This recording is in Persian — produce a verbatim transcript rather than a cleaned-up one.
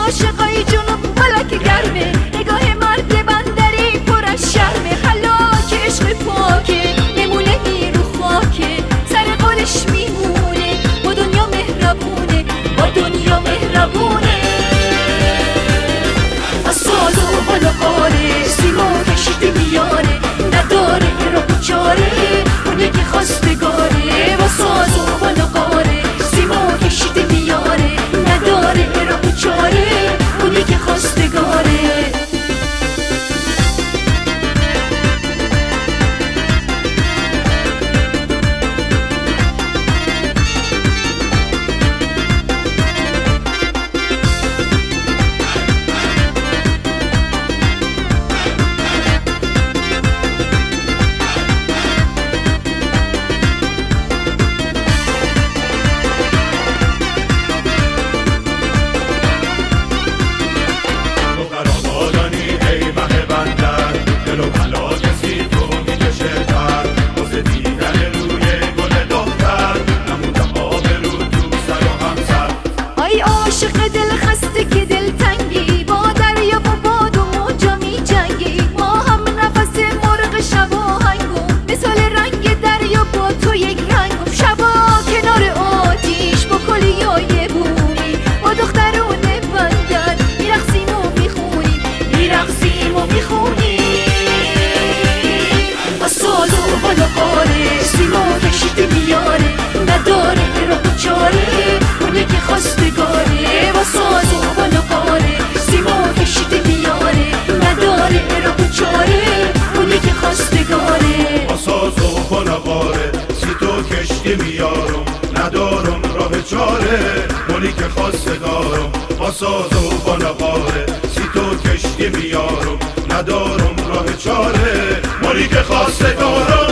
عاشقای جنوب فلک گرمه، نگاه مرد بندری پر از شرمه. خلاک عشق پاکه نمونه می رو خاکه، سر قولش میمونه، با دنیا مهربونه، با دنیا مهربونه. از ساز و بالاقاره سیما کشیده میاره، نداره راه چاره اونه که خواستگاره. با ساز و بالاقاره سیما کشیده میاره، نداره راه چاره اونه که خواستگاره. عاشق دل خسته که دل تنگی، با دریا و باد و موجا می جنگی. ما هم نفس مرغ شب آهنگو، مثال رنگ دریا با تو یک رنگو. شبا کنار آتیش با کلیای بومی، با دخترونه بندر میرقصیم و میخونیم، میرقصیم و میخونیم. با ساز و بالاقاره سیما کشیده میاره، نداره راه چاره اونه که خواستگاره. با ساز و بالاقاره سیما کشیده میاره، نداره راه چاره اونه که خواستگاره. با ساز و بالاقاره سی تو کشتی میارم، ندارم راه چاره اونی که خواستگارم. با ساز و بالاقاره سی تو کشتی میارم، ندارم راه چاره اونی که خواستگارم.